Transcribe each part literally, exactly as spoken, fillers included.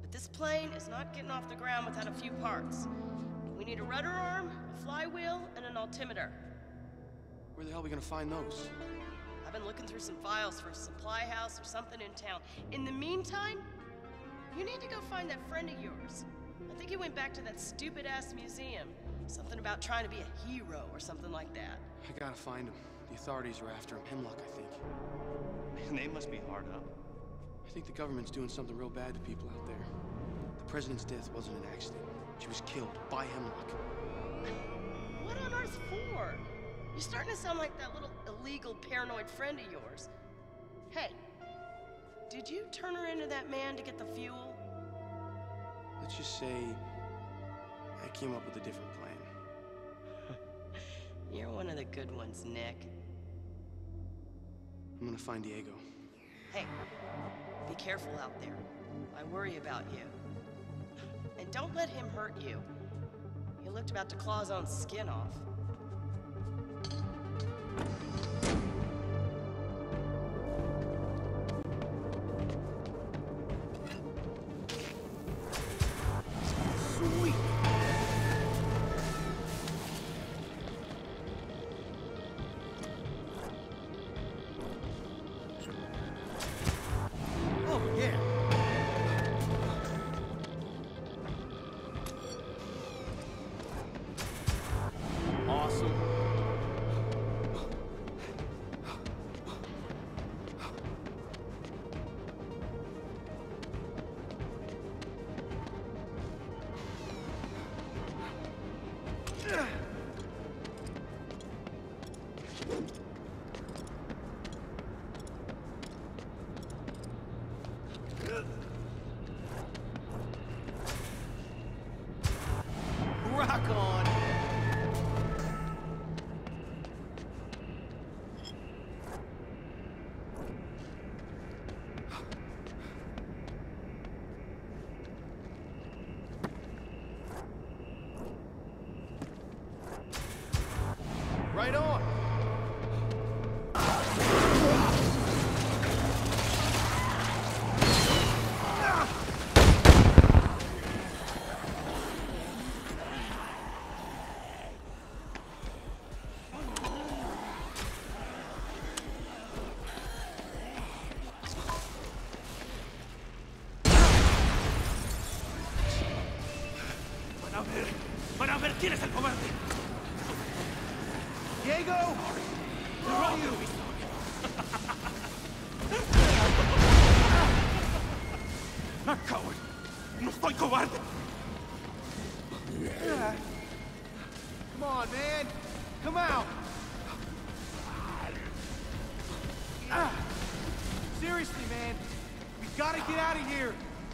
But this plane is not getting off the ground without a few parts. We need a rudder arm, a flywheel, and an altimeter. Where the hell are we gonna find those? I've been looking through some files for a supply house or something in town. In the meantime, you need to go find that friend of yours. I think he went back to that stupid-ass museum. Something about trying to be a hero or something like that. I gotta find him. The authorities are after him. Hemlock, I think. Man, they must be hard up. I think the government's doing something real bad to people out there. The president's death wasn't an accident. She was killed by Hemlock. What on earth for? You're starting to sound like that little illegal paranoid friend of yours. Hey, did you turn her into that man to get the fuel? Let's just say I came up with a different plan. You're one of the good ones, Nick. I'm gonna find Diego. Hey, be careful out there. I worry about you. And don't let him hurt you. He looked about to claw his own skin off. Sweet! Oh, yeah! Awesome. Rock on! Right on! Van a ver, van a ver quién es el cobarde. Diego! Where are you? ¡Ah, coward! ¡No soy cobarde! Come on, man! Come out! Ah. Seriously, man! We gotta get out of here!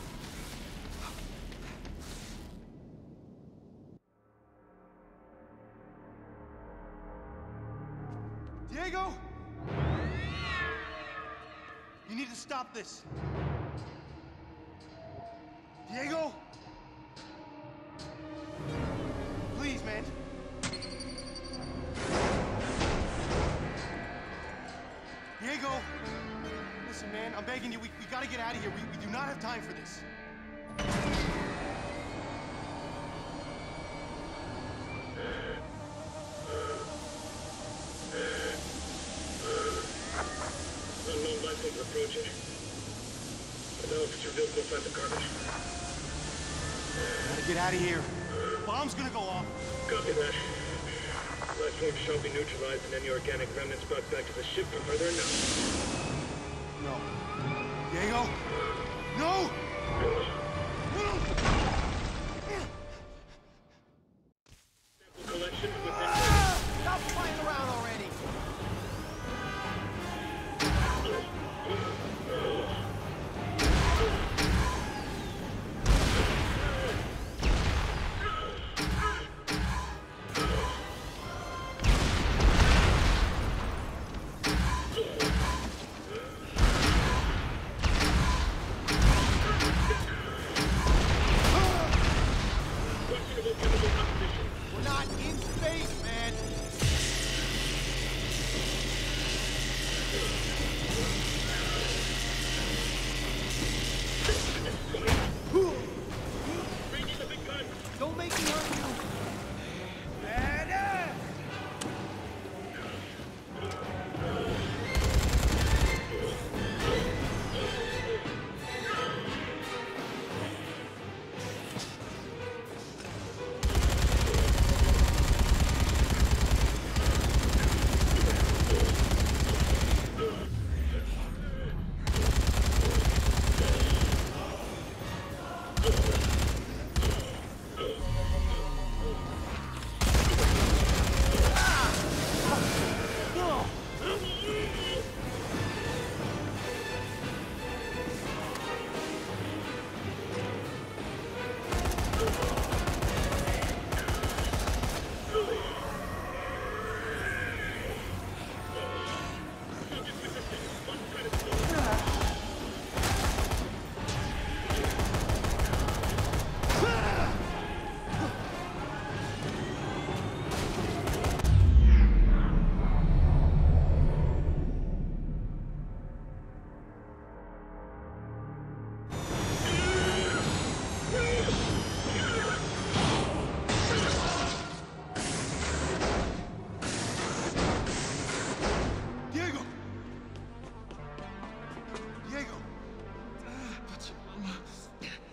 Diego! You need to stop this. Diego! Please, man. Diego! Listen, man, I'm begging you, we, we gotta get out of here. We, we do not have time for this. Unknown life forms approaching. The officer built will find the carnage. Gotta get out of here. Bomb's gonna go off. Copy that. Life forms shall be neutralized and any organic remnants brought back to the ship for further analysis. No. Diego? No! Sample collection within... Stop playing around already!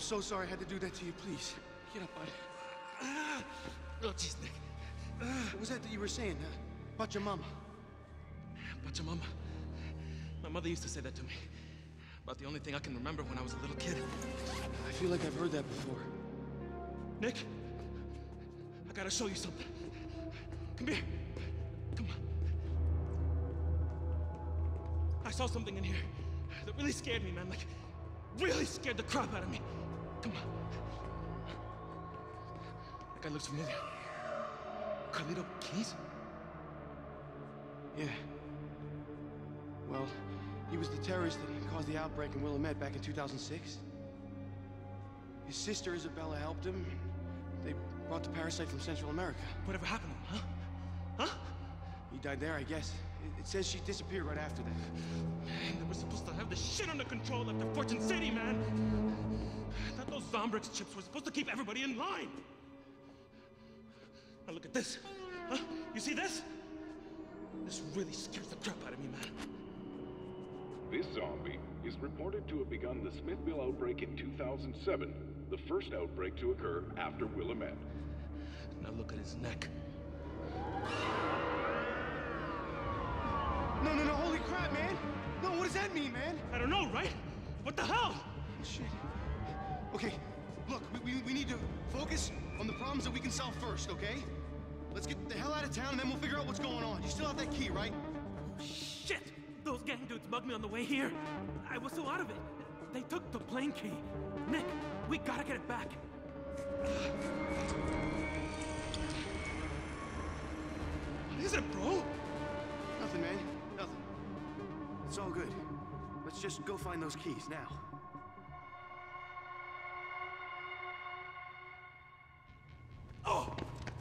so sorry I had to do that to you. Please, get up, bud. Oh, jeez, Nick. What was that that you were saying, huh? About your mama? About your mama? My mother used to say that to me. About the only thing I can remember when I was a little kid. I feel like I've heard that before. Nick, I gotta show you something. Come here. Come on. I saw something in here that really scared me, man. Like, really scared the crap out of me. Come on. That guy looks familiar. Carlito Keys? Yeah. Well, he was the terrorist that caused the outbreak in Willamette back in two thousand six. His sister Isabella helped him. They brought the parasite from Central America. Whatever happened to him, huh? Huh? He died there, I guess. It, it says she disappeared right after that. Man, they were supposed to have this shit under control after Fortune City, man! I thought those Zombrex chips were supposed to keep everybody in line! Now look at this. Huh? You see this? This really scares the crap out of me, man. This zombie is reported to have begun the Smithville outbreak in two thousand seven, the first outbreak to occur after Willamette. Now look at his neck. No, no, no, holy crap, man! No, what does that mean, man? I don't know, right? What the hell? Oh, shit. Okay, look, we, we, we need to focus on the problems that we can solve first, okay? Let's get the hell out of town and then we'll figure out what's going on. You still have that key, right? Shit! Those gang dudes mugged me on the way here. I was so out of it. They took the plane key. Nick, we gotta get it back. What is it, bro? Nothing, man. Nothing. It's all good. Let's just go find those keys now. Oh!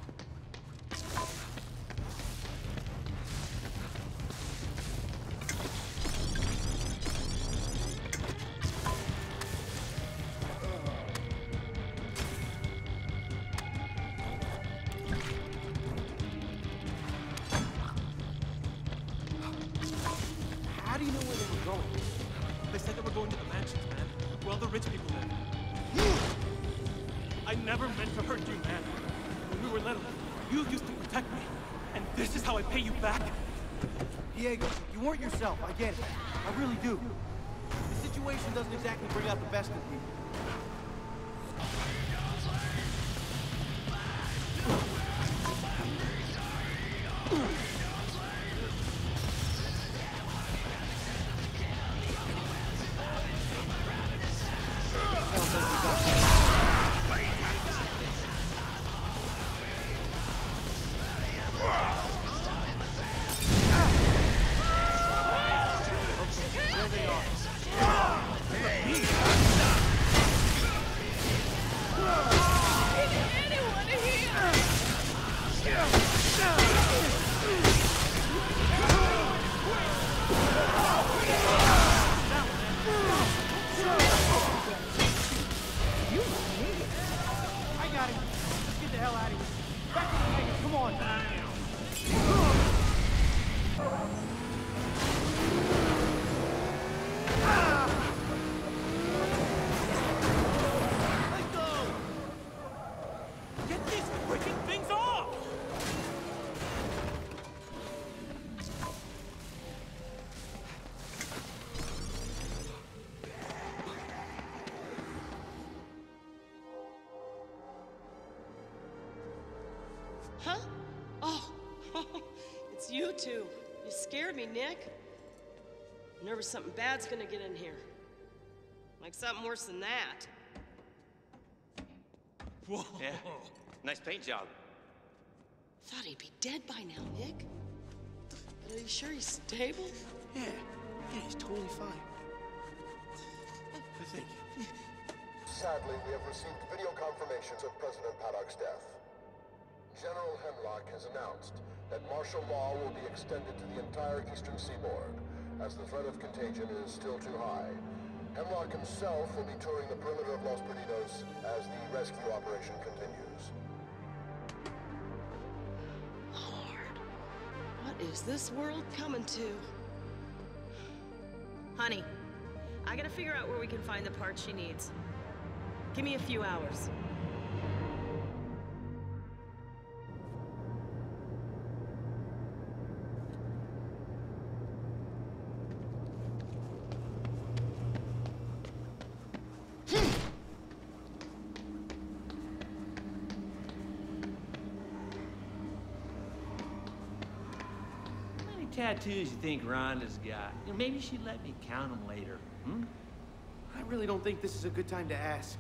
How do you know where they were going? They said they were going to the mansions, man. Where all the rich people live. I never meant to hurt you, man. When we were little, you used to protect me. And this is how I pay you back? Diego, you weren't yourself, I get it. I really do. The situation doesn't exactly bring out the best in people. Huh? Oh, it's you two. You scared me, Nick. I'm nervous something bad's gonna get in here. Like something worse than that. Whoa! Yeah, nice paint job. Thought he'd be dead by now, Nick. But are you sure he's stable? Yeah, yeah, he's totally fine. I think. Sadly, we have received video confirmations of President Paddock's death. General Hemlock has announced that martial law will be extended to the entire eastern seaboard, as the threat of contagion is still too high. Hemlock himself will be touring the perimeter of Los Perdidos as the rescue operation continues. Lord, what is this world coming to? Honey, I gotta figure out where we can find the parts she needs. Give me a few hours. Tattoos you think Rhonda's got? You know, maybe she'd let me count them later. Hmm? I really don't think this is a good time to ask.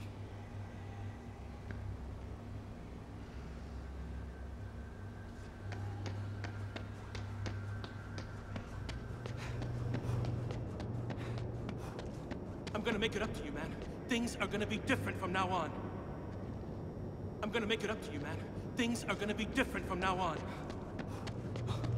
I'm gonna make it up to you, man. Things are gonna be different from now on. I'm gonna make it up to you, man. Things are gonna be different from now on.